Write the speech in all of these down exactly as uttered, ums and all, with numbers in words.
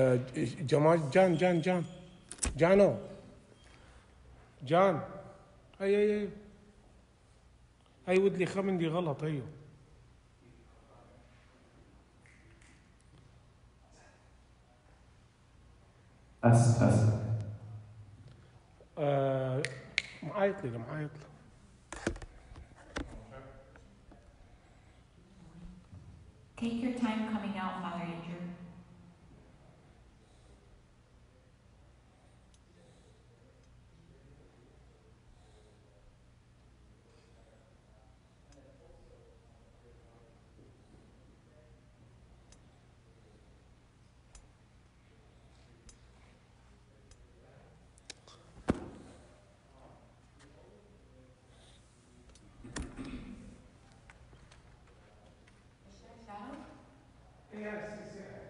آه جمال جان جان جان جانو جان. اي اي اي اي ودلي خمندي غلط. ايوه اسف اسف. آه معايط لي معايط لي. Take your time coming out, Father Andrew. Yes, yes, yes.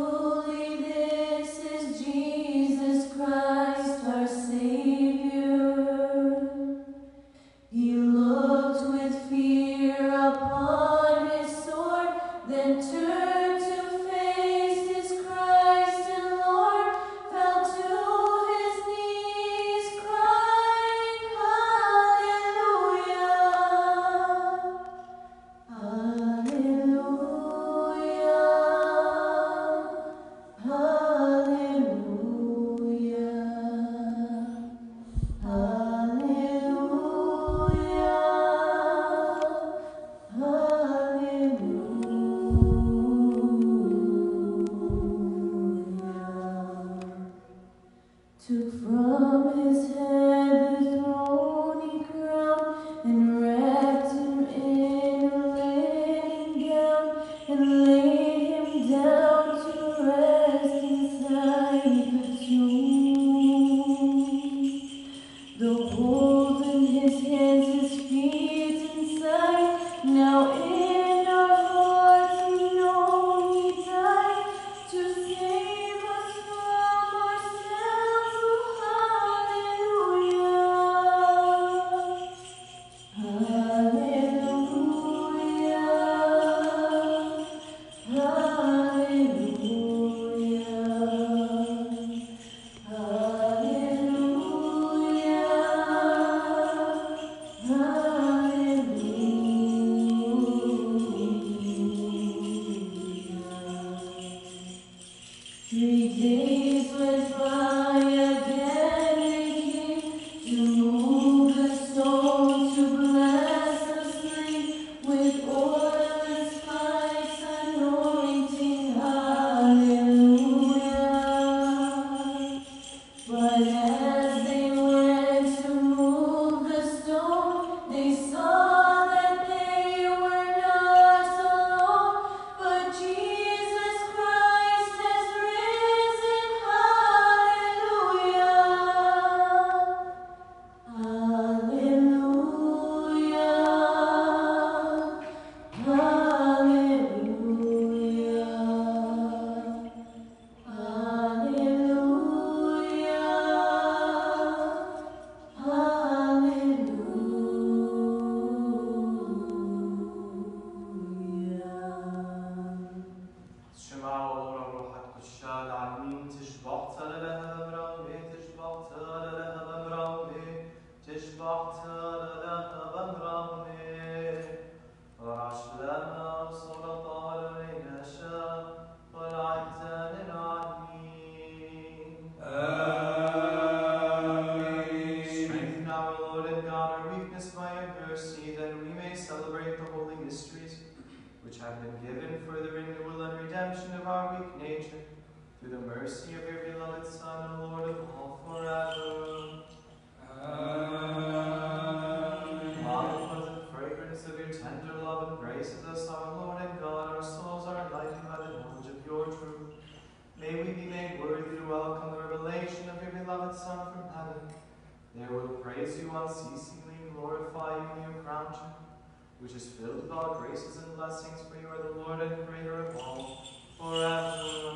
which is filled with all graces and blessings, for you are the Lord and Creator of all, forever.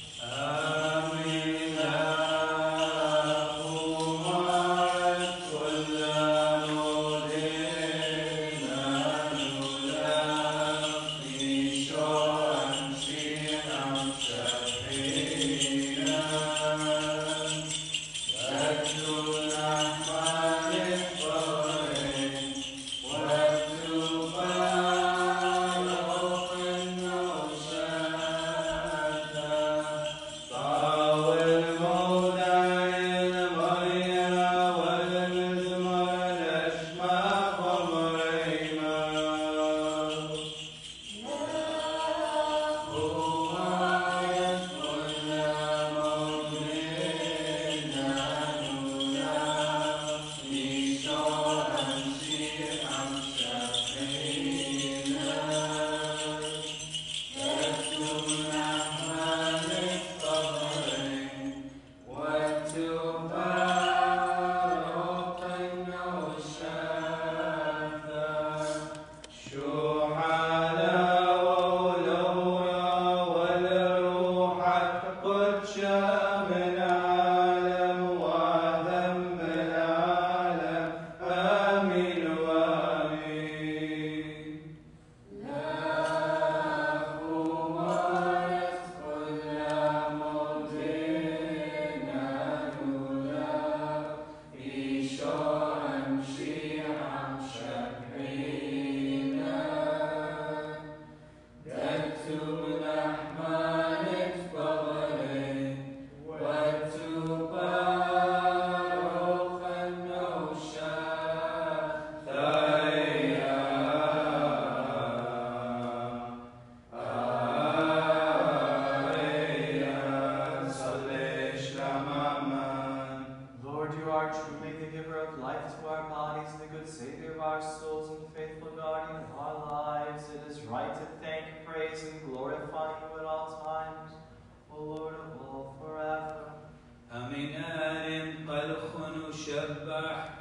Amen. Amen.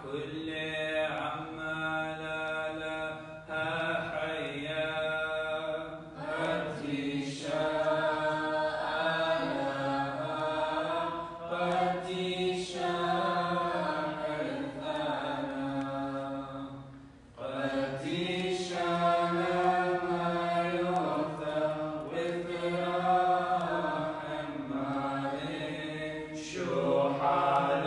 كل عما لا لها حياة قد شاء لها قد شاء حرثنا قد شاء ما يعطى وفراح مالك شوحا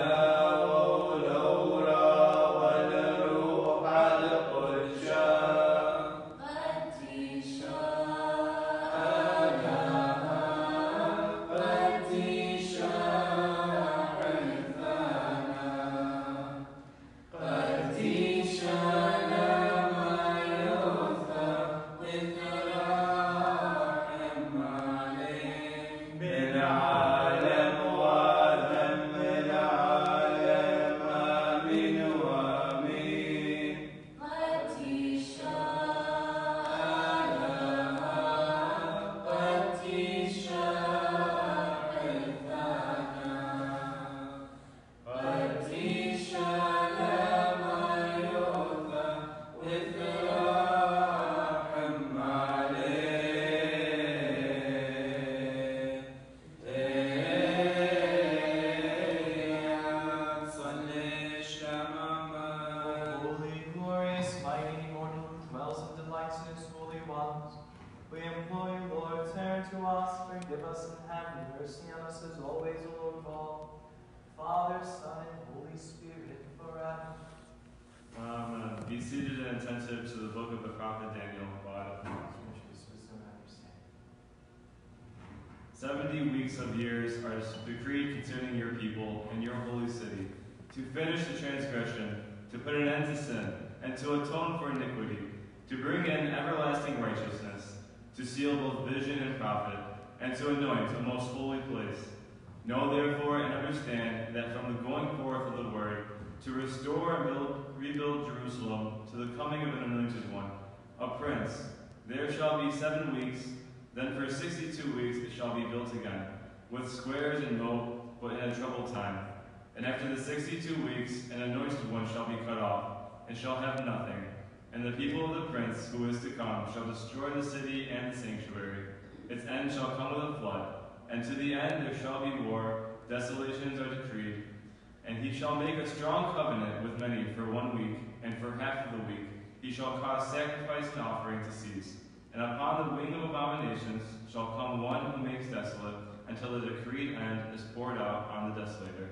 Seventy weeks of years are decreed concerning your people and your holy city, to finish the transgression, to put an end to sin, and to atone for iniquity, to bring in everlasting righteousness, to seal both vision and prophet, and to anoint a most holy place. Know therefore and understand that from the going forth of the word, to restore and build, rebuild Jerusalem to the coming of an anointed one, a prince, there shall be seven weeks. Then for sixty-two weeks it shall be built again, with squares and moat, but in a troubled time. And after the sixty-two weeks, an anointed one shall be cut off, and shall have nothing. And the people of the prince who is to come shall destroy the city and the sanctuary. Its end shall come with a flood, and to the end there shall be war, desolations are decreed. And he shall make a strong covenant with many for one week, and for half of the week he shall cause sacrifice and offering to cease. And upon the wing of abominations shall come one who makes desolate, until the decreed end is poured out on the desolator.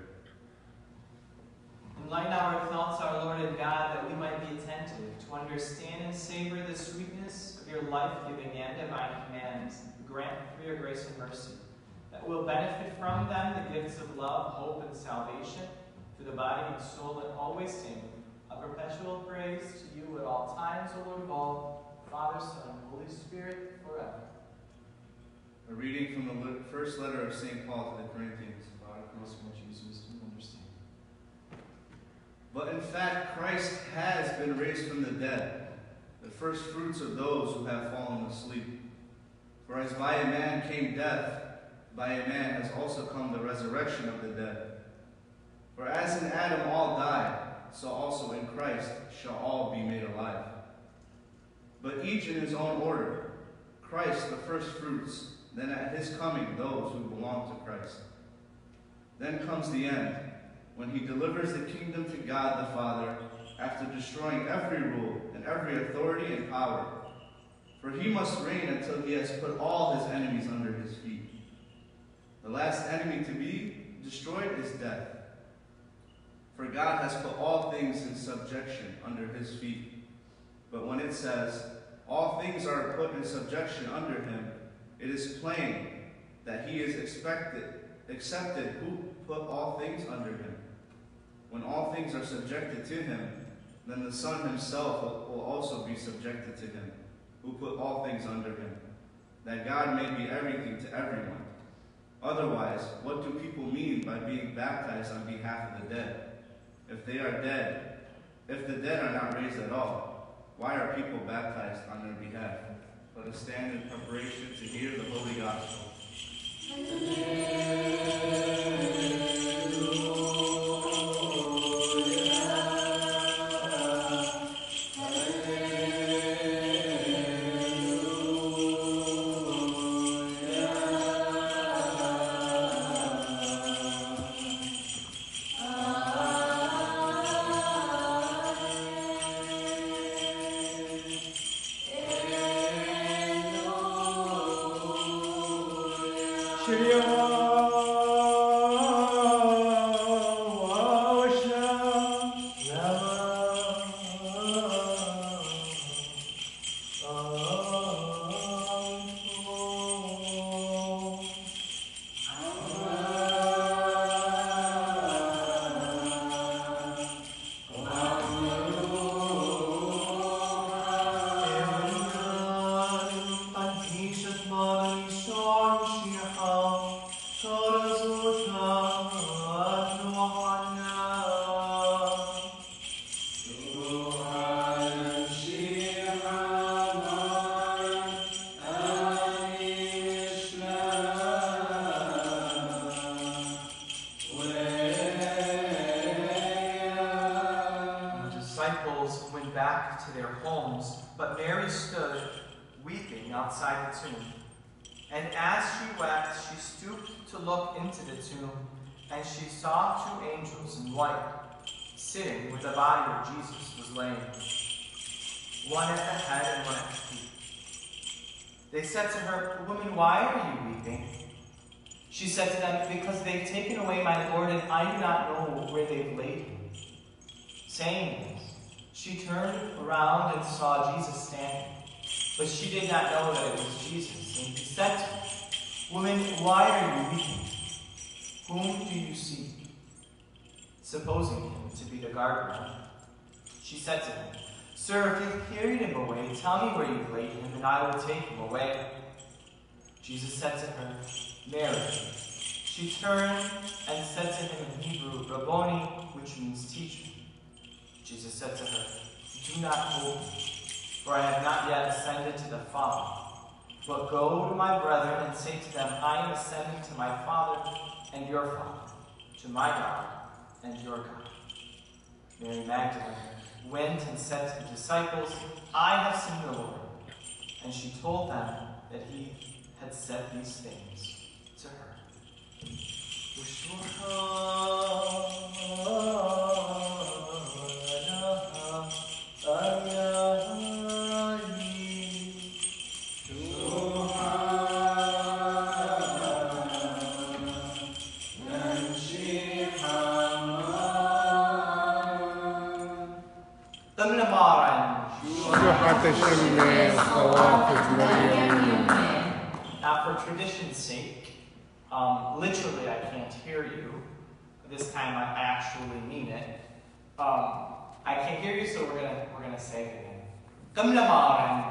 Enlighten our thoughts, our Lord and God, that we might be attentive to understand and savor the sweetness of your life-giving and divine commands. Grant for your grace and mercy, that we'll benefit from them the gifts of love, hope, and salvation, for the body and soul, and always sing a perpetual praise to you at all times, O Lord of all, Father, Son, and Holy Spirit, forever. A reading from the first letter of Saint Paul to the Corinthians. God, grant us much wisdom and understanding. But in fact, Christ has been raised from the dead, the first fruits of those who have fallen asleep. For as by a man came death, by a man has also come the resurrection of the dead. For as in Adam all died, so also in Christ shall all be made alive. But each in his own order, Christ the first fruits, then at his coming those who belong to Christ. Then comes the end, when he delivers the kingdom to God the Father, after destroying every rule and every authority and power. For he must reign until he has put all his enemies under his feet. The last enemy to be destroyed is death. For God has put all things in subjection under his feet. But when it says, all things are put in subjection under him, it is plain that he is expected, accepted who put all things under him. When all things are subjected to him, then the Son himself will also be subjected to him, who put all things under him, that God may be everything to everyone. Otherwise, what do people mean by being baptized on behalf of the dead? If they are dead, if the dead are not raised at all, why are people baptized on their behalf? Let us stand in preparation to hear the Holy Gospel. Alleluia. back to their homes, but Mary stood weeping outside the tomb. And as she wept, she stooped to look into the tomb, and she saw two angels in white, sitting where the body of Jesus was laying, one at the head and one at the feet. They said to her, "Woman, why are you weeping?" She said to them, "Because they've taken away my Lord, and I do not know where they've laid him." Saying this, she turned around and saw Jesus standing, but she did not know that it was Jesus. And he said to her, "Woman, why are you weeping? Whom do you seek?" Supposing him to be the gardener, she said to him, "Sir, if you've carried him away, tell me where you've laid him, and I will take him away." Jesus said to her, "Mary." She turned and said to him in Hebrew, "Rabboni," which means teacher. Jesus said to her, "Do not hold me, for I have not yet ascended to the Father. But go to my brethren and say to them, I am ascending to my Father and your Father, to my God and your God." Mary Magdalene went and said to the disciples, "I have seen the Lord." And she told them that he had said these things to her. Now, for tradition's sake, um, literally I can't hear you. This time I actually mean it. Um, I can't hear you, so we're gonna we're gonna say it again. Kamlamaran.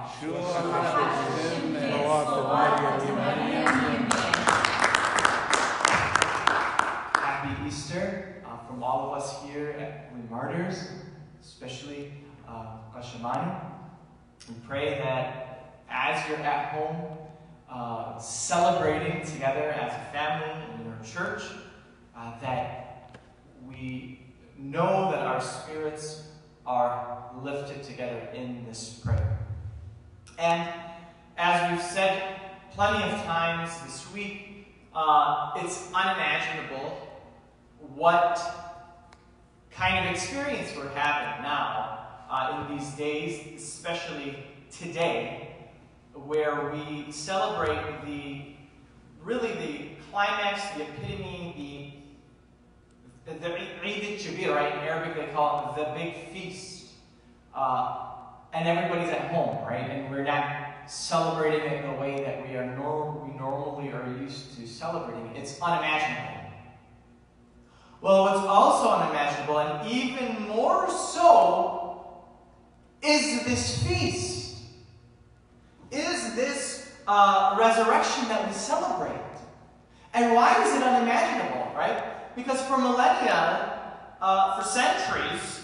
Happy Easter uh, from all of us here at We Martyrs, especially uh, Kashamani. We pray that as you're at home, uh, celebrating together as a family in your church, uh, that we know that our spirits are lifted together in this prayer. And as we've said plenty of times this week, uh, it's unimaginable what kind of experience we're having now uh, in these days, especially today, where we celebrate the, really the climax, the epitome, the, the Eid al-Kabir, right? In Arabic they call it the big feast. Uh, and everybody's at home, right? And we're not celebrating it in the way that we are nor we normally are used to celebrating it. It's unimaginable. Well, what's also unimaginable, and even more so, is this feast. Is this uh, resurrection that we celebrate. And why is it unimaginable, right? Because for millennia, uh, for centuries,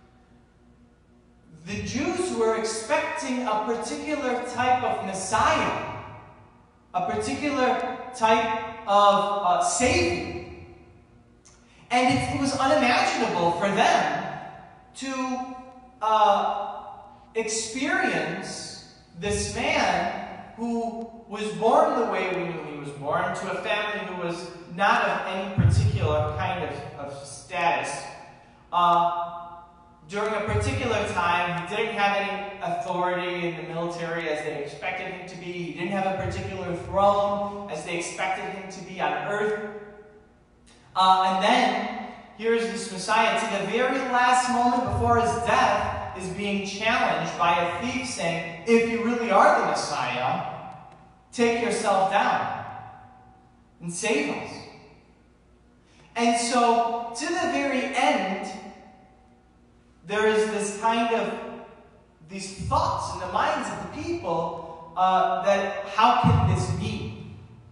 the Jews were expecting a particular type of Messiah, a particular type of uh, Savior. And it, it was unimaginable for them to uh, experience this man who was born the way we knew he was born, to a family who was not of any particular kind of, of status. Uh, during a particular time, he didn't have any authority in the military as they expected him to be. He didn't have a particular throne as they expected him to be on earth. Uh, and then, here's this Messiah, to the very last moment before his death, is being challenged by a thief saying, if you really are the Messiah, take yourself down and save us. And so, to the very end, there is this kind of, these thoughts in the minds of the people uh, that how can this be?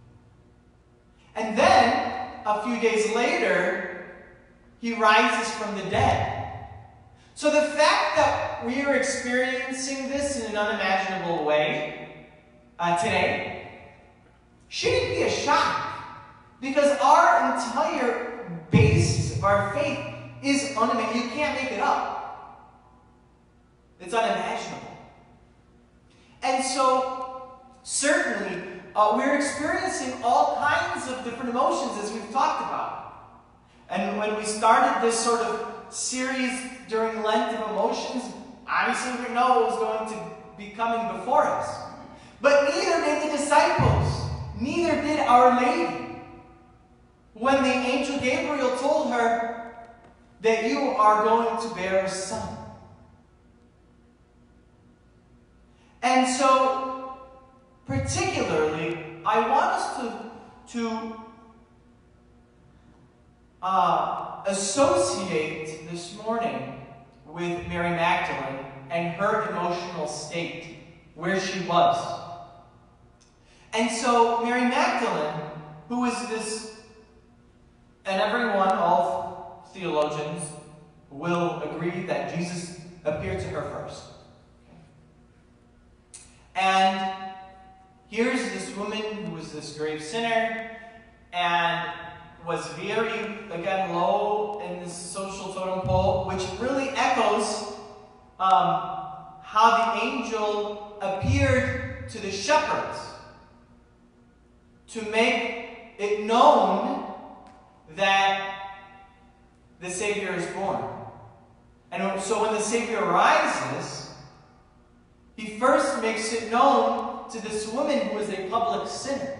And then, a few days later, he rises from the dead. So the fact that we are experiencing this in an unimaginable way uh, today shouldn't be a shock, because our entire basis of our faith is unimaginable. You can't make it up. It's unimaginable. And so, certainly, uh, we're experiencing all kinds of different emotions as we've talked about. And when we started this sort of series during Lent of emotions, obviously we know what was going to be coming before us. But neither did the disciples. Neither did Our Lady. When the angel Gabriel told her that you are going to bear a son. And so, particularly, I want us to, to uh, associate this morning with Mary Magdalene and her emotional state, where she was. And so, Mary Magdalene, who is this, and everyone, all theologians, will agree that Jesus appeared to her first. And here's this woman who was this grave sinner and was very, again, low in this social totem pole, which really echoes um, how the angel appeared to the shepherds to make it known that the Savior is born. And so when the Savior rises, he first makes it known to this woman who is a public sinner.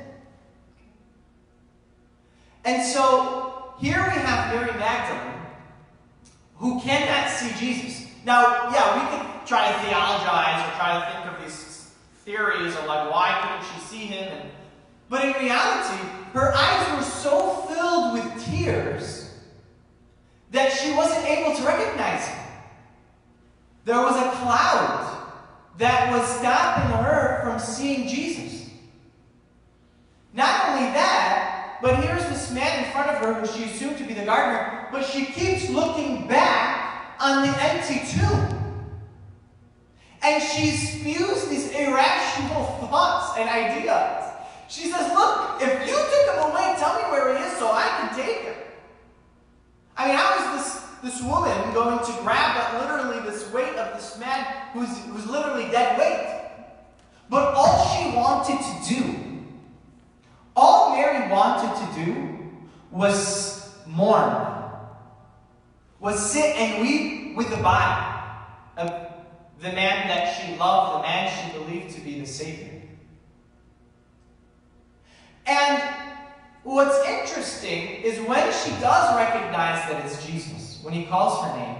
And so, here we have Mary Magdalene, who cannot see Jesus. Now, yeah, we could try to theologize or try to think of these theories of like, why couldn't she see him? And, but in reality, her eyes were so filled with tears that she wasn't able to recognize him. There was a cloud that was stopping her from seeing Jesus. Not only that, but here's this man in front of her who she assumed to be the gardener, but she keeps looking back on the empty tomb. And she spews these irrational thoughts and ideas. She says, look, if you took him away, tell me where he is so I can take him. I mean, how is this This woman going to grab at literally this weight of this man who's, who's literally dead weight? But all she wanted to do, all Mary wanted to do, was mourn, was sit and weep with the body of the man that she loved, the man she believed to be the Savior. And what's interesting is when she does recognize that it's Jesus, when he calls her name,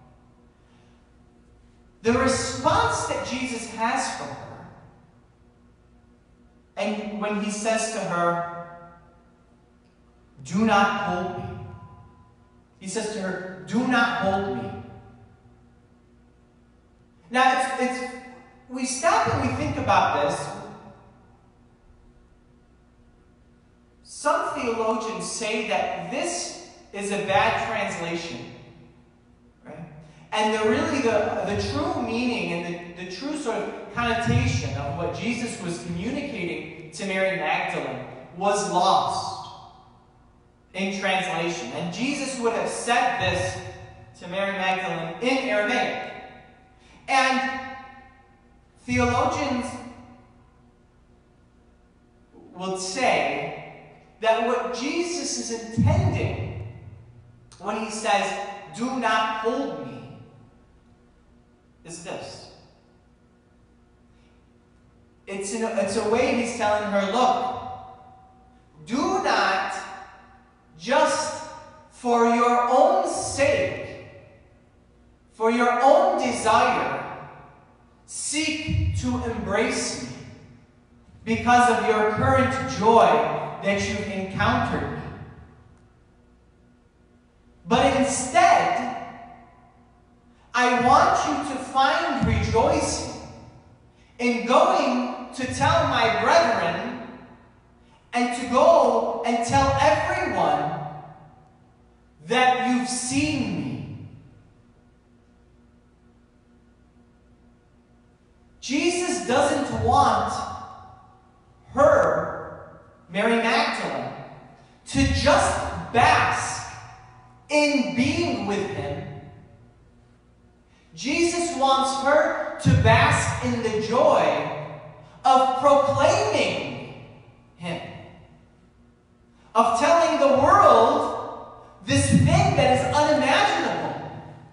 the response that Jesus has for her, and when he says to her, do not hold me. He says to her, do not hold me. Now, it's, it's we stop and we think about this. Some theologians say that this is a bad translation, right? And the really the, the true meaning and the, the true sort of connotation of what Jesus was communicating to Mary Magdalene was lost in translation. And Jesus would have said this to Mary Magdalene in Aramaic. And theologians will say that what Jesus is intending when he says, do not hold me, is this. It's, in a, it's a way he's telling her, look, do not just for your own sake, for your own desire, seek to embrace me because of your current joy that you've encountered me. But instead, I want you to find rejoicing in going to tell my brethren and to go and tell everyone that you've seen me. Jesus doesn't want her, Mary Magdalene, to just bask in being with him. Jesus wants her to bask in the joy of proclaiming him, of telling the world this thing that is unimaginable,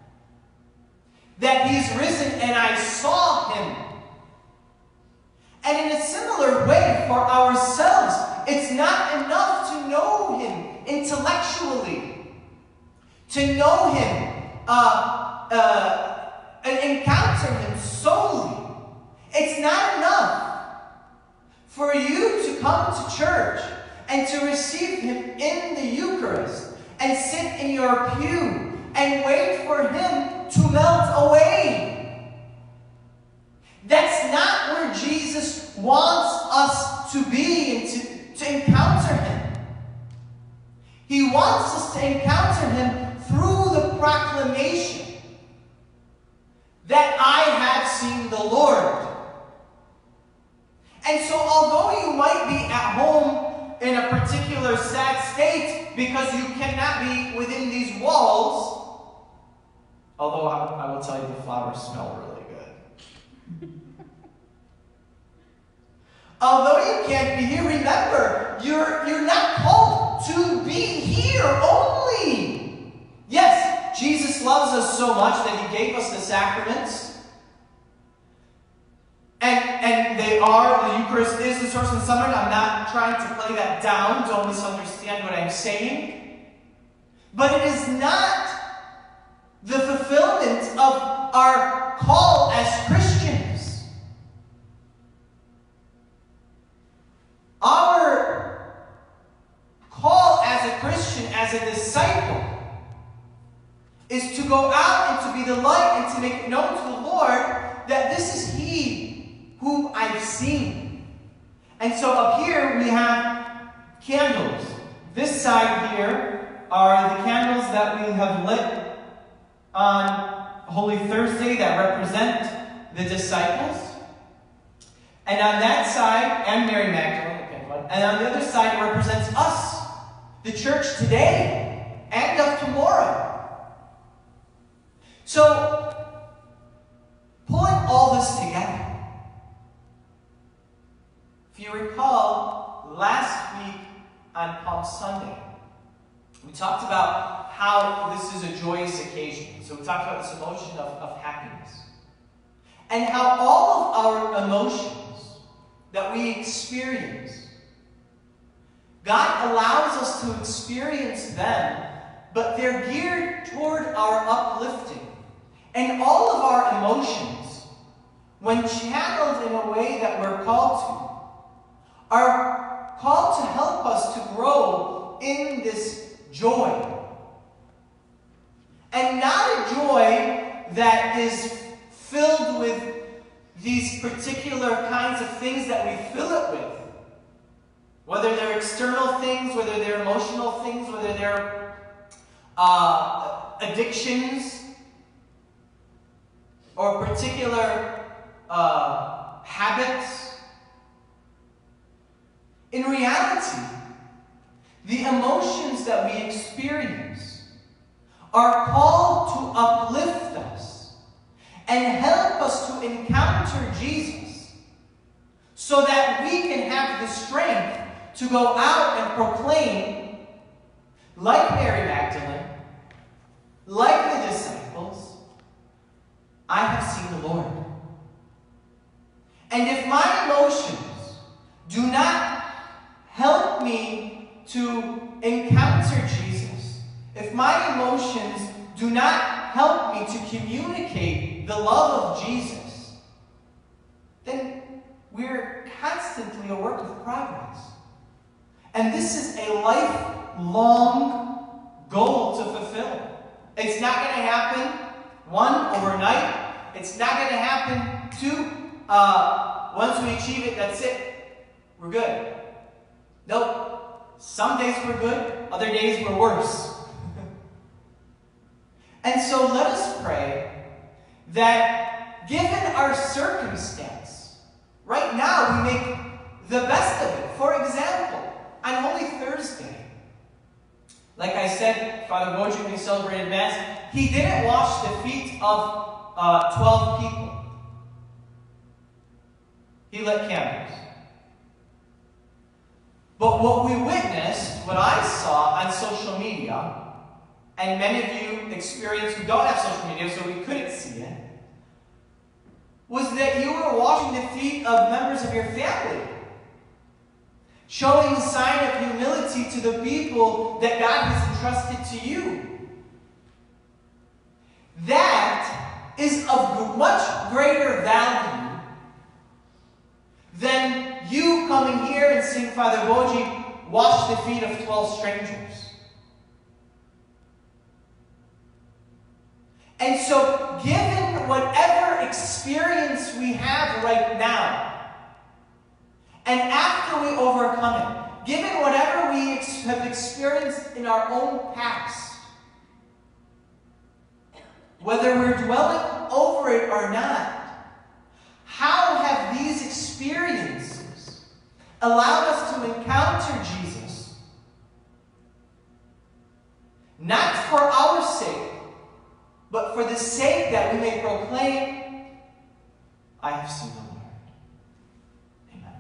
that he's risen and I saw him. And in a similar way for ourselves, it's not enough to know him intellectually, to know him, uh, uh, and encounter him solely. It's not enough for you to come to church and to receive him in the Eucharist and sit in your pew and wait for him to melt away. That's not where Jesus wants us to be and to, to encounter him. He wants us to encounter him through the proclamation that I have seen the Lord. And so although you might be at home in a particular sad state because you cannot be within these walls, although I, I will tell you the flowers smell really good. Although you can't be here, remember, you're, you're not called to be here only. Yes, Jesus loves us so much that he gave us the sacraments. And, and they are, the Eucharist is the source and summit. I'm not trying to play that down. Don't misunderstand what I'm saying. But it is not the fulfillment of our call as Christians. Our call as a Christian, as a disciple, is to go out and to be the light and to make it known to the Lord that this is he whom I've seen. And so up here we have candles. This side here are the candles that we have lit on Holy Thursday that represent the disciples. And on that side, and Mary Magdalene, okay, and on the other side it represents us, the church today and of tomorrow. So, pulling all this together, if you recall, last week on Palm Sunday, we talked about how this is a joyous occasion. So we talked about this emotion of, of happiness. And how all of our emotions that we experience, God allows us to experience them, but they're geared toward our uplifting. And all of our emotions, when channeled in a way that we're called to, are called to help us to grow in this joy. And not a joy that is filled with these particular kinds of things that we fill it with. Whether they're external things, whether they're emotional things, whether they're uh, addictions, or particular uh, habits. In reality, the emotions that we experience are called to uplift us and help us to encounter Jesus so that we can have the strength to go out and proclaim, like Mary Magdalene, like the disciples, I have seen the Lord. And if my emotions do not help me to encounter Jesus, if my emotions do not help me to communicate the love of Jesus, then we're constantly a work of progress. And this is a lifelong goal to fulfill. It's not going to happen, one, overnight. It's not going to happen, two, uh, once we achieve it, that's it. We're good. Nope. Some days we're good, other days we're worse. And so let us pray that given our circumstance, right now we make the best of it. For example, on Holy Thursday, like I said, Father Wojciech, we celebrated Mass, he didn't wash the feet of, uh, twelve people. He lit candles. But what we witnessed, what I saw on social media, and many of you experienced who don't have social media, so we couldn't see it, was that you were washing the feet of members of your family, showing a sign of humility to the people that God has entrusted to you. That is of much greater value than you coming here and seeing Father Boji wash the feet of twelve strangers. And so, given whatever experience we have right now, and after we overcome it, given whatever we ex- have experienced in our own past, whether we're dwelling over it or not, how have these experiences allowed us to encounter Jesus? Not for our sake, but for the sake that we may proclaim, I have seen the Lord. Amen.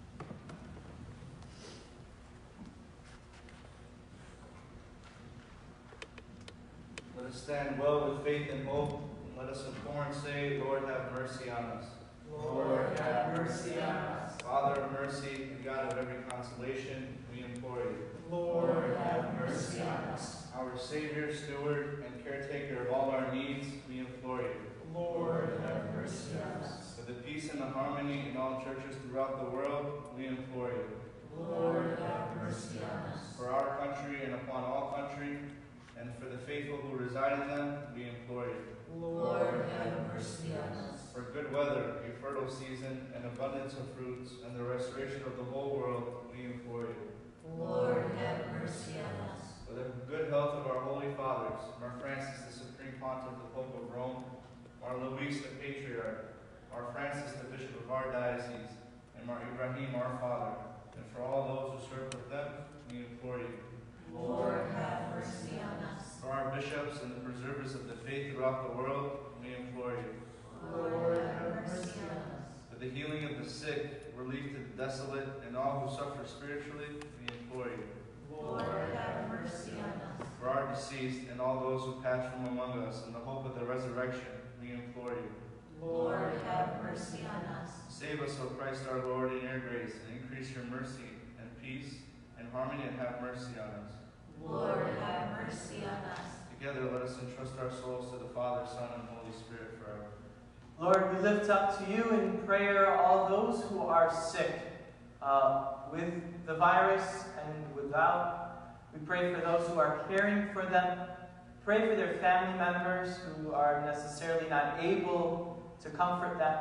Let us stand well with faith and hope, and let us implore and say, Lord, have mercy on us. Lord, have mercy on us. Father of mercy and God of every consolation, we implore you. Lord, have mercy on us. Our Savior, steward, and caretaker of all our needs, we implore you. Lord, have mercy on us. For the peace and the harmony in all churches throughout the world, we implore you. Lord, have mercy on us. For our country and upon all country, and for the faithful who reside in them, we implore you. Lord, have mercy on us. For good weather, a fertile season, and abundance of fruits, and the restoration of the whole world, we implore you. Lord, have mercy on us. For the good health of our holy fathers, Mar Francis, the Supreme Pontiff, the Pope of Rome, Mar Luis, the Patriarch, Mar Francis, the Bishop of our diocese, and Mar Ibrahim, our Father, and for all those who serve with them, we implore you. Lord, have mercy on us. For our bishops and the preservers of the faith throughout the world, we implore you. Lord, have mercy on us. For the healing of the sick, relief to the desolate, and all who suffer spiritually, we implore you. Lord, have mercy on us. For our deceased and all those who pass from among us in the hope of the resurrection, we implore you. Lord, have mercy on us. Save us, O Christ our Lord, in your grace, and increase your mercy and peace and harmony, and have mercy on us. Lord, have mercy on us. Together let us entrust our souls to the Father, Son, and Holy Spirit forever. Lord, we lift up to you in prayer all those who are sick uh, with the virus and without. We pray for those who are caring for them. Pray for their family members who are necessarily not able to comfort them.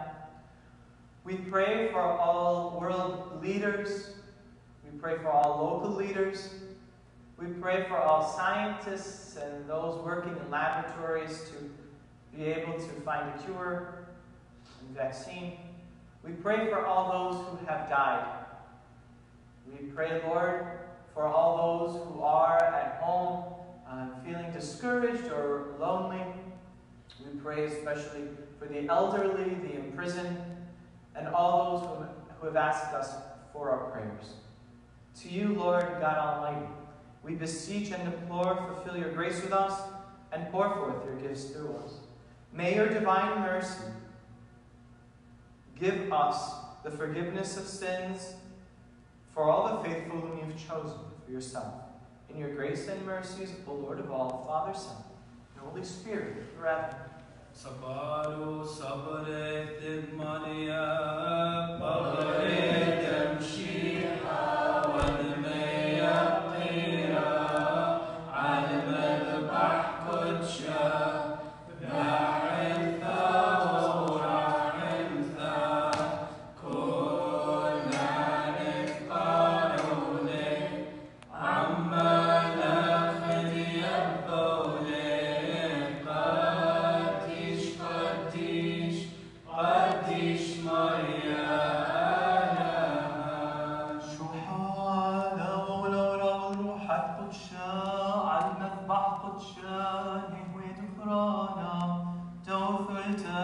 We pray for all world leaders. We pray for all local leaders. We pray for all scientists and those working in laboratories to be able to find a cure and vaccine. We pray for all those who have died. We pray, Lord, for all those who are at home uh, feeling discouraged or lonely. We pray especially for the elderly, the imprisoned, and all those who, who have asked us for our prayers. To you, Lord God Almighty, we beseech and implore, fulfill your grace with us, and pour forth your gifts through us. May your divine mercy give us the forgiveness of sins for all the faithful whom you've chosen for yourself. In your grace and mercies, O Lord of all, Father, Son, and Holy Spirit, forever. Sabaru sabret Maria, Pavret Mshiha, Wadmeya Qira, Almed Bahkudsha, Da'itha, Ura'itha, Kunanik Qaruni, Amma Lakhdi Abdoli, Qadish, Qadish, Qadish Maria. على المذبح قدشان وين غفرانا توفرت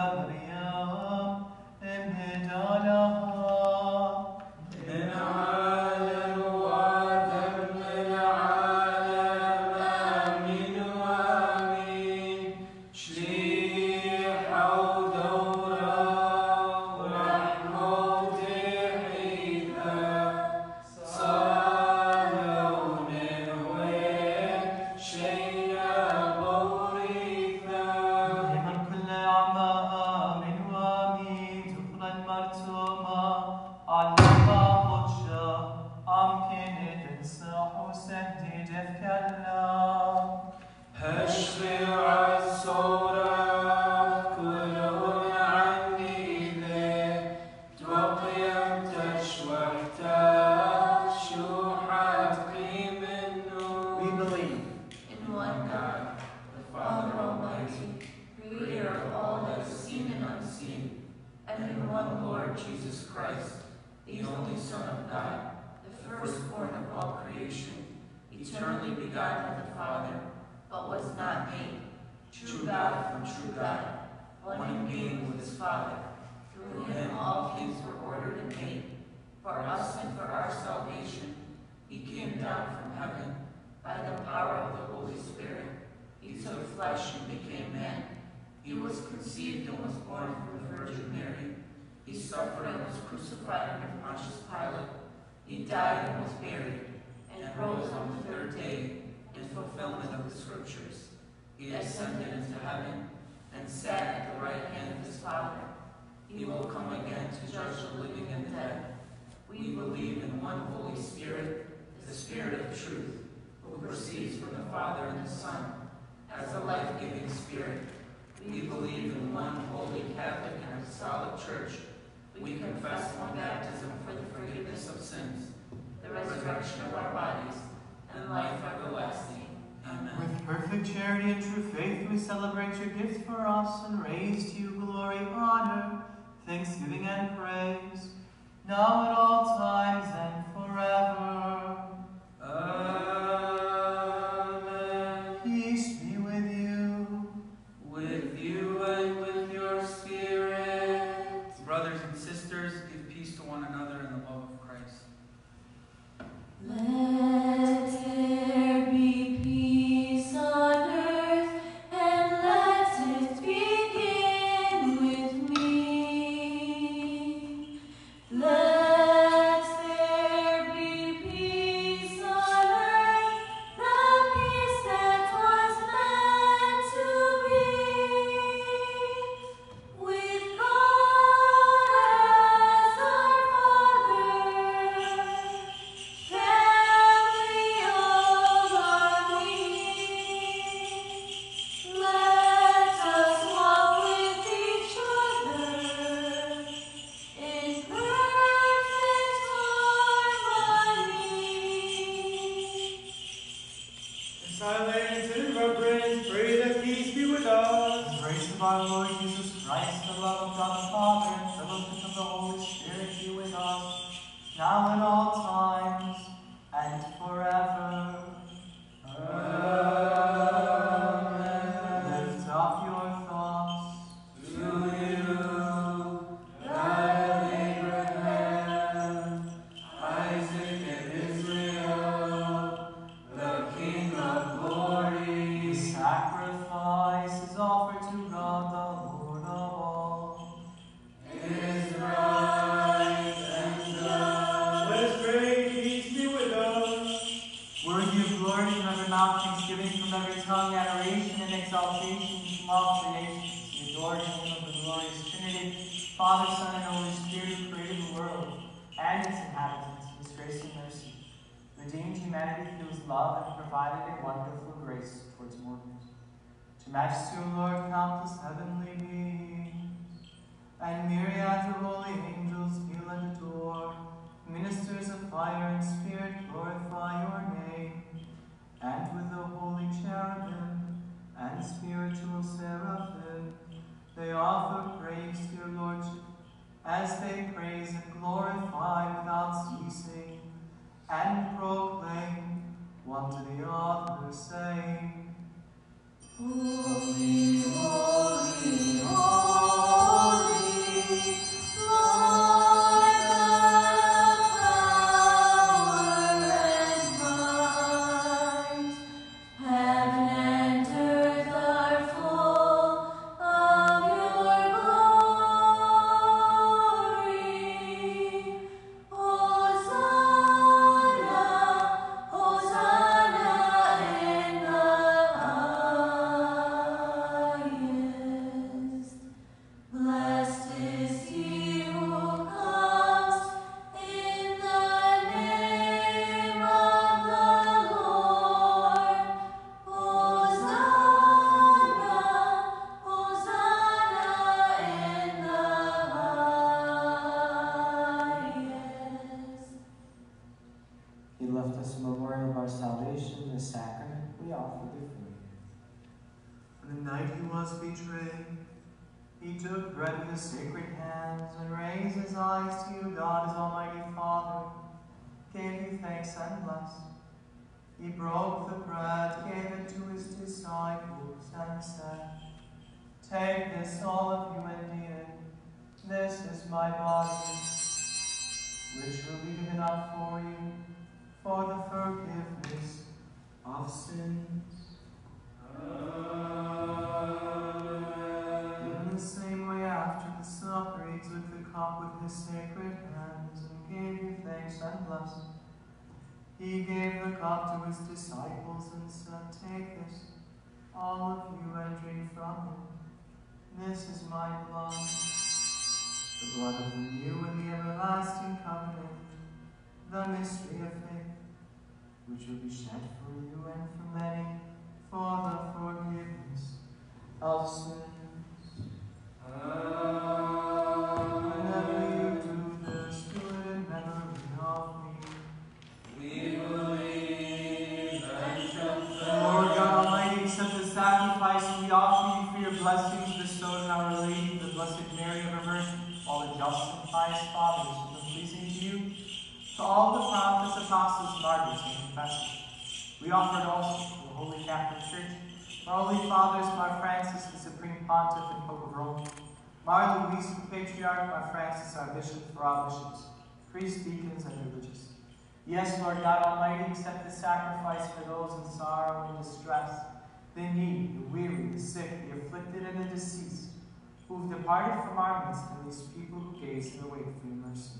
one God, the Father Almighty, creator of all that is seen and unseen, and in one Lord Jesus Christ, the only Son of God, the firstborn of all creation, eternally begotten of the Father, but was not made, true God from true God, one in being with his Father. Through him all things were ordered and made. For us and for our salvation, he came down from heaven. By the power of the Holy Spirit, he took flesh and became man. He was conceived and was born from the Virgin Mary. He suffered and was crucified under Pontius Pilate. He died and was buried, and rose on the third day in fulfillment of the Scriptures. He ascended into heaven and sat at the right hand of his Father. He will come again to judge the living and the dead. We believe in one Holy Spirit, the Spirit of truth, who proceeds from the Father and the Son, as a life-giving Spirit. We believe in one holy Catholic and apostolic Church. We confess one baptism for the forgiveness of sins, the resurrection of our bodies, and life everlasting. Amen. With perfect charity and true faith, we celebrate your gift for us and raise to you glory, honor, thanksgiving, and praise, now at all times and forever. Amen. Peace be with you. With you and with your spirit. Brothers and sisters, give peace to one another in the love of Christ. Let there be peace on earth, and let it begin with me. Let there be peace on earth, the peace that was meant to be, with God as our Father, family of our needs. Let us walk with each other in perfect harmony. In silence and reverence, pray that peace be with us. The grace of our Lord Jesus Christ, the love of God the Father, and fellowship of the Holy Spirit be with us, now and all times, and forever. Amen. Lift up your thoughts. To you, God of Abraham, Isaac, and Israel, the King of glory. The sacrifice is offered to God, the Lord of all. Is right and just. Let us pray, peace be with us. Worthy of glory from every mouth, thanksgiving from every tongue, adoration and exaltation from all creation, the adored name of the glorious Trinity, Father, Son, and Holy Spirit, who created the world and its inhabitants with grace and mercy, redeemed humanity through his love, and provided a wonderful grace towards mortals. To majesty, O Lord, countless heavenly beings, and myriads of holy angels hail and adore. Ministers of fire and spirit glorify your name, and with the holy cherubim and spiritual seraphim they offer praise to your Lordship, as they praise and glorify without ceasing, and proclaim one to the other, saying, Holy, holy, holy, Lord of power and might. Heaven and earth are full of your glory. Hosanna, Hosanna in the offered it for you. On the night he was betrayed, he took bread in his sacred hands and raised his eyes to you, God, his almighty Father, gave you thanks and blessed. He broke the bread, gave it to his disciples, and said, "Take this, all of you, and eat it. This is my body, which will be given up for you for the forgiveness of sins." In the same way, after the supper, he took the cup with his sacred hands and gave you thanks and blessed. He gave the cup to his disciples and said, "Take this, all of you, and drink from it. This is my blood, the blood of the new and the everlasting covenant, the mystery of faith, which will be shed for you and for many for the forgiveness of sins." Whenever you do this, do it in memory of me. We believe and confess. Lord God Almighty, accept the sacrifice we offer you for your blessings bestowed on Our Lady, the Blessed Mary of her Virgin, all the just and pious fathers who have been pleasing to you, to all the prophets, apostles, martyrs, and confessors. We offer it also to the Holy Catholic Church, our Holy Fathers, Mar Francis, the Supreme Pontiff and Pope of Rome, Mar Luis, the Patriarch, Mar Francis, our Bishop, for all bishops, priests, deacons, and religious. Yes, Lord God Almighty, accept the sacrifice for those in sorrow and distress, the needy, the weary, the sick, the afflicted, and the deceased, who have departed from our midst, and these people who gaze and await for your mercy.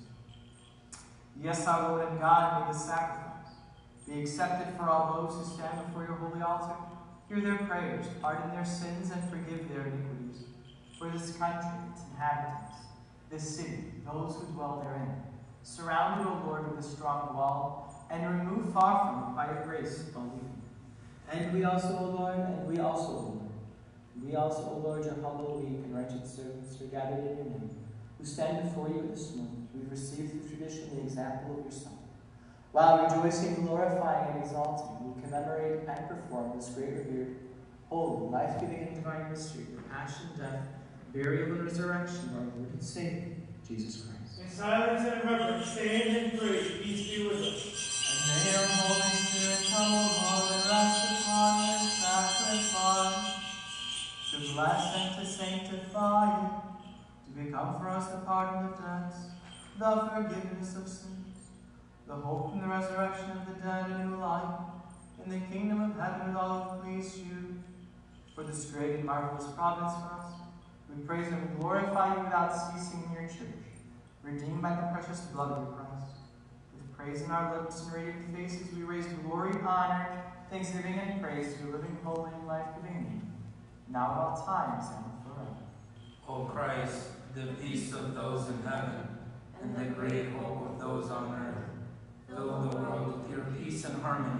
Yes, our Lord and God, may the sacrifice be accepted for all those who stand before your holy altar. Hear their prayers, pardon their sins, and forgive their iniquities. For this country, its inhabitants, this city, those who dwell therein, surround it, O Lord, with a strong wall, and remove far from it by your grace all evil. And we also, O Lord, and we also, O Lord, we also, O Lord, your humble, weak, and wretched servants, are gathered in your name, who stand before you at this moment. We've received through tradition the example of your Son. While rejoicing, glorifying, and exalting, we commemorate and perform this great revered, holy, life-giving, and divine mystery, the passion, death, burial, and resurrection of our Lord and Savior, Jesus Christ. In silence and reverence, stand and pray. Peace be with us. And may your Holy Spirit come, O Lord, and rest upon this sacrifice, to bless and to sanctify it, to become for us the pardon of debts, the forgiveness of sins, the hope and the resurrection of the dead, and new life, in the kingdom of heaven with all who please you. For this great and marvelous providence for us, we praise and glorify you without ceasing in your church, redeemed by the precious blood of your Christ. With praise in our lips and radiant faces, we raise glory, honor, thanksgiving, and praise to your living, holy, and life-giving name, now at all times and forever. O Christ, the peace of those in heaven, and the great hope of those on earth, fill the world with your peace and harmony.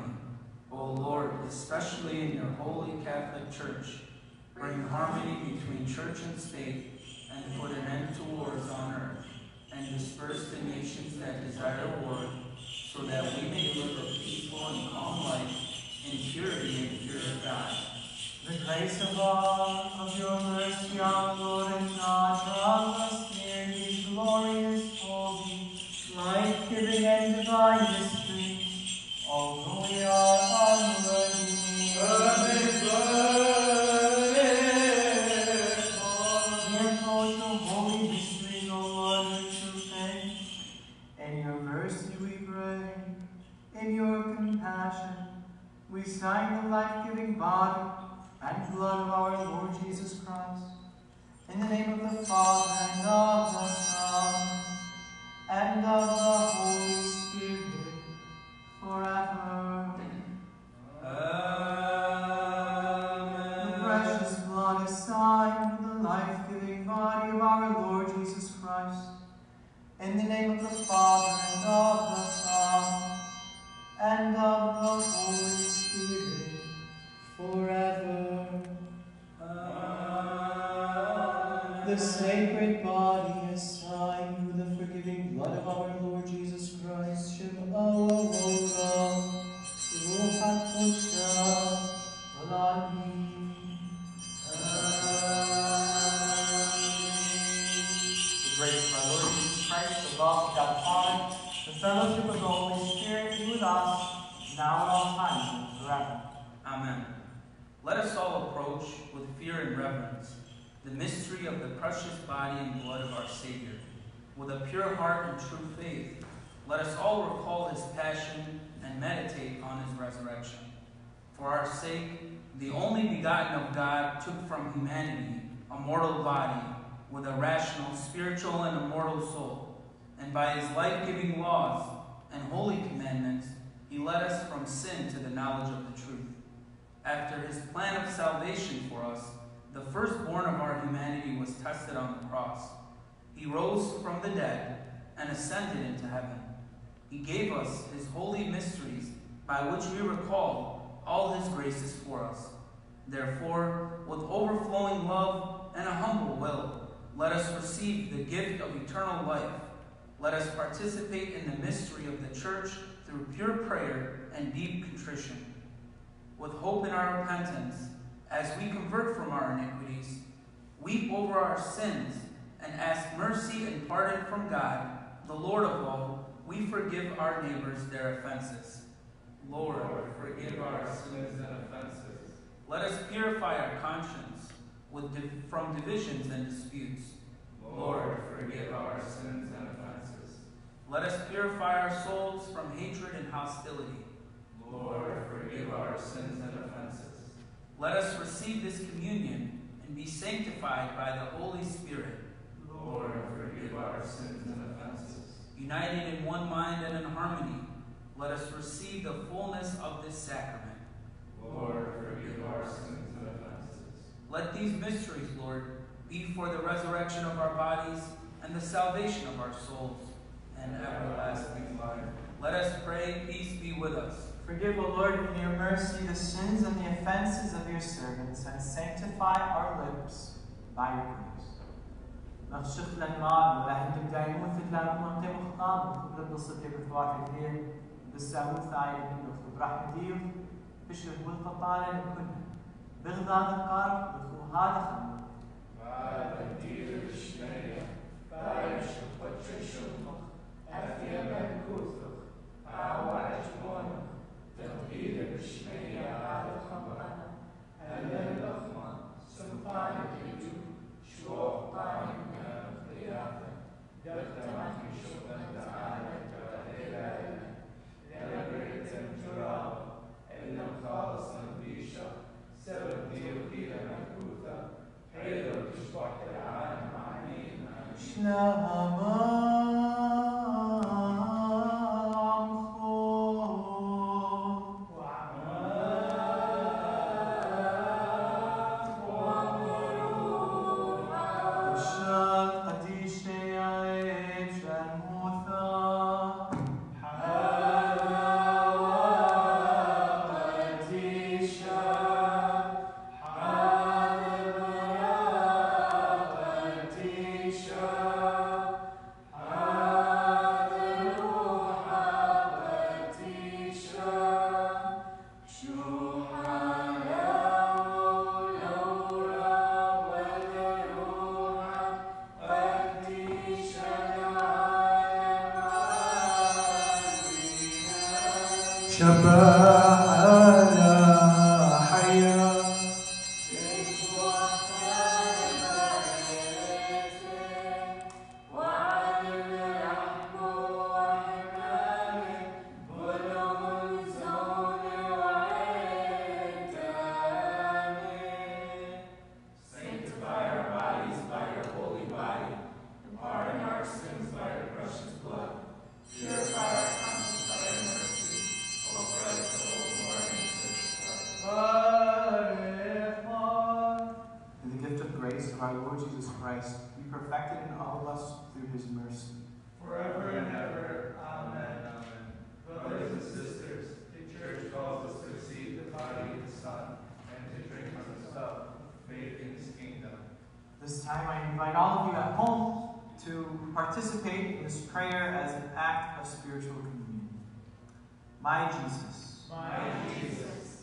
O Lord, especially in your holy Catholic Church, bring harmony between church and state, and put an end to wars on earth, and disperse the nations that desire war, so that we may live a peaceful and calm life in purity and fear of God. The grace of God, of your mercy, our Lord and God, draws us near these glorious, holy, life-giving, and divine mysteries, although we are unworthy. We approach the holy mysteries, O Lord, with true faith. In your mercy we pray, in your compassion, we sign the life-giving body and blood of our Lord Jesus Christ. In the name of the Father, and of the Son, and of the Holy Spirit, forever. Amen. The precious blood is signed with the life-giving body of our Lord Jesus Christ. In the name of the Father, and of the Son, and of the Holy Spirit, forever. Amen. The sacred body is signed with the forgiving blood of our Lord Jesus Christ. Shem Elohim, Ruach HaKodesh, The grace of our Lord Jesus Christ, the love of God the Father, the fellowship of the Holy Spirit be with us, now and all times and forever. Amen. Let us all approach with fear and reverence the mystery of the precious body and blood of our Savior. With a pure heart and true faith, let us all recall his passion and meditate on his resurrection. For our sake, the only begotten of God took from humanity a mortal body with a rational, spiritual, and immortal soul, and by his life-giving laws and holy commandments, he led us from sin to the knowledge of the truth. After his plan of salvation for us, the firstborn of our humanity was tested on the cross. He rose from the dead and ascended into heaven. He gave us his holy mysteries by which we recall all his graces for us. Therefore, with overflowing love and a humble will, let us receive the gift of eternal life. Let us participate in the mystery of the church through pure prayer and deep contrition. With hope in our repentance, as we convert from our iniquities, weep over our sins, and ask mercy and pardon from God, the Lord of all, we forgive our neighbors their offenses. Lord, forgive our sins and offenses. Let us purify our conscience with div from divisions and disputes. Lord, forgive our sins and offenses. Let us purify our souls from hatred and hostility. Lord, forgive our sins and offenses. Let us receive this communion and be sanctified by the Holy Spirit. Lord, forgive our sins and offenses. United in one mind and in harmony, let us receive the fullness of this sacrament. Lord, forgive our sins and offenses. Let these mysteries, Lord, be for the resurrection of our bodies and the salvation of our souls and everlasting life. Let us pray, peace be with us. Forgive, O Lord, in your mercy, the sins and the offenses of your servants, and sanctify our lips by your grace. نخشق للنار ولهن الدائمون تتلام منقم خطاب وخبر بالصدق بفواك الدين بالسعود ثايل منه برحمة ديو بشرف والقطارة لكنا بغضاء القارب وخو هذا خمو بعد الدير الشمية بعد شقة شمخ أثيا منكوثخ أعوى عجمونك تقدير الشمية هذا خمرنا ألا الأخمى سلطانك يجو شوق طايم قيافة دقتمك شوقا تعالى إلى إلى بريت الجراب إلا خالصا بيشا سبب ديوكي لمكوثة حيث تشبح العالم عنينا شناما This time I invite all of you at home to participate in this prayer as an act of spiritual communion. My Jesus, My Jesus,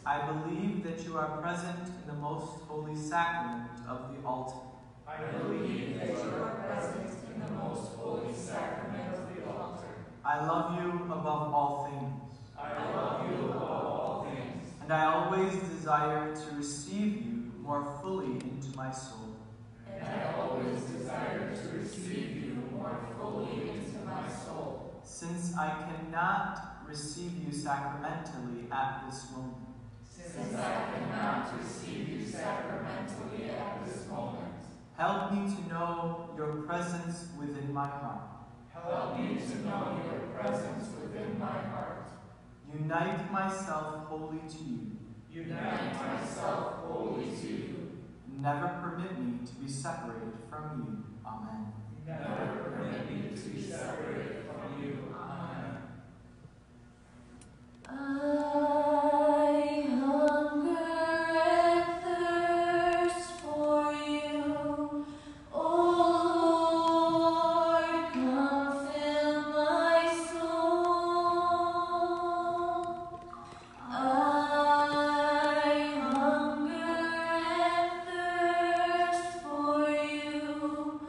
I believe that you are present in the most holy sacrament of the altar. I believe that you are present in the most holy sacrament of the altar. I love you above all things. I love you above all things. And I always desire to receive you more fully into my soul. And I always desire to receive you more fully into my soul. Since I cannot receive you sacramentally at this moment, Since I cannot receive you sacramentally at this moment, help me to know your presence within my heart. help me to know your presence within my heart. Unite myself wholly to you. Unite myself wholly to you. Never permit me to be separated from you. Amen. Never permit me to be separated from you. Amen. I hunger and thirst for you, O Lord, come fill my soul. I hunger and thirst for you,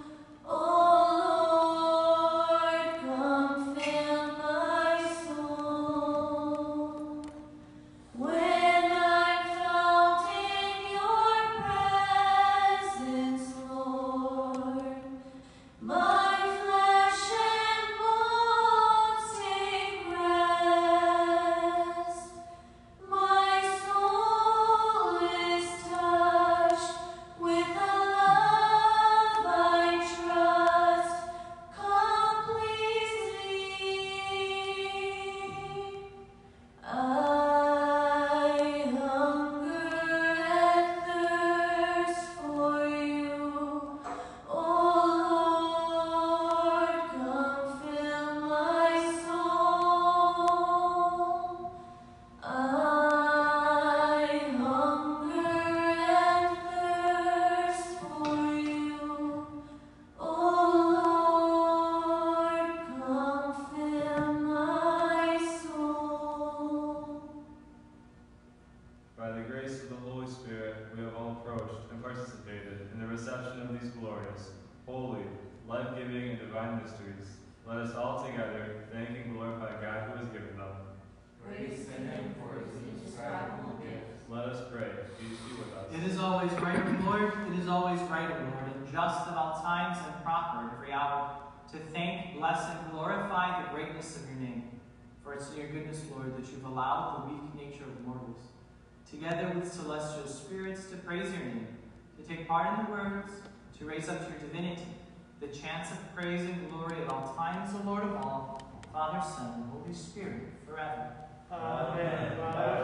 O Lord, come fill my soul. When I'm found in your presence, Lord, my flesh and bones take rest. My soul is touched with a love I trust completely. I hunger and thirst for you, O Lord, come fill my soul. I hunger and thirst for you, O Lord, come fill my soul. By the grace of the Holy Spirit, we have all approached and participated in the reception of these glorious, holy, life-giving, and divine mysteries. Let us all together thank and glorify God who has given them. Praise to him for his indescribable gift. Let us pray. Peace be with us. It is always right, O Lord, it is always right, O Lord, and just at all times and proper at every hour, to thank, bless, and glorify the greatness of your name. For it's in your goodness, Lord, that you've allowed the weak nature of mortals, together with celestial spirits, to praise your name, to take part in the words, to raise up to your divinity, the chance of praise and glory at all times, O Lord of all, Father, Son, and Holy Spirit, forever. Amen.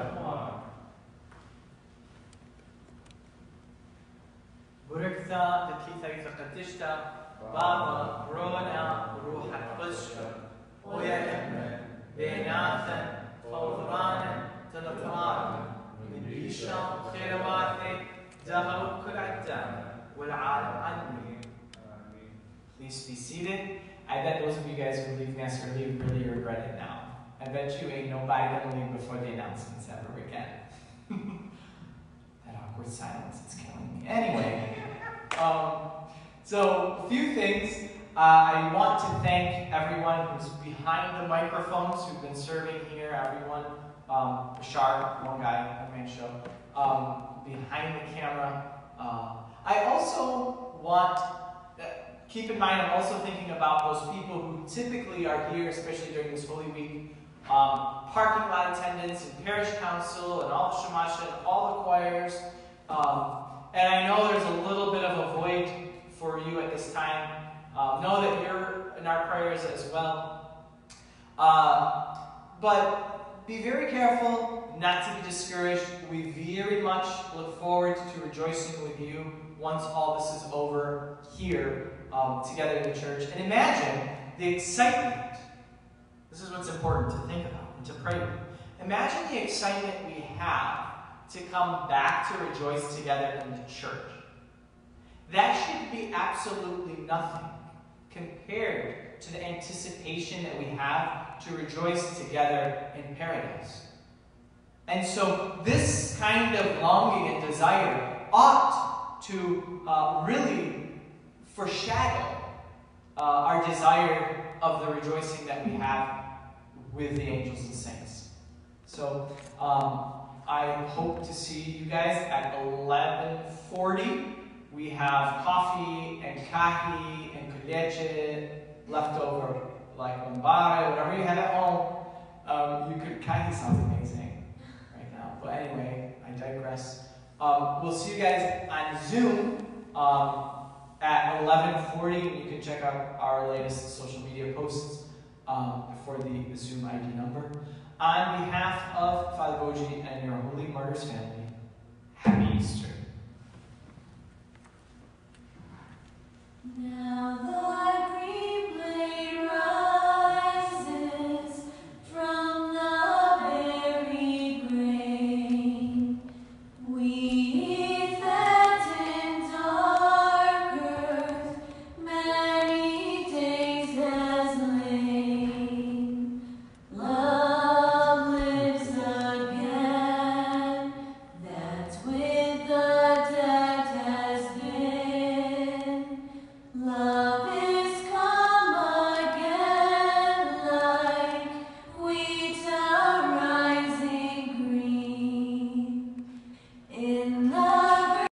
بركتا لكي فقدشتا بابا رونا روح القدس ويا بيناتا فوضرانا تلطرانا من بيشا خيرواتي دهو كرعتا والعالم عني. Please be seated. I bet those of you guys who leave Mass early really regret it now. I bet you ain't nobody gonna leave before the announcements ever again. That awkward silence is killing me. Anyway, um, so a few things. Uh, I want to thank everyone who's behind the microphones, who've been serving here. Everyone, um, Bashar, one guy, one man show, um, behind the camera. Uh, I also want. Uh, keep in mind, I'm also thinking about those people who typically are here, especially during this Holy Week. Um, parking lot attendants and parish council and all the shamasha and all the choirs. Um, and I know there's a little bit of a void for you at this time. Um, know that you're in our prayers as well. Uh, but be very careful not to be discouraged. We very much look forward to rejoicing with you once all this is over here um, together in the church. And imagine the excitement. This is what's important to think about and to pray with. Imagine the excitement we have to come back to rejoice together in the church. That should be absolutely nothing compared to the anticipation that we have to rejoice together in paradise. And so this kind of longing and desire ought to uh, really foreshadow uh, our desire of the rejoicing that we have with the angels and saints. So um, I hope to see you guys at eleven forty. We have coffee and kahi and kuleche left over, like lambara, whatever you have at home. Um, you could, kahi sounds amazing right now. But anyway, I digress. Um, we'll see you guys on Zoom um, at eleven forty. You can check out our latest social media posts um, for the Zoom I D number. On behalf of Father Boji and your Holy Martyrs family,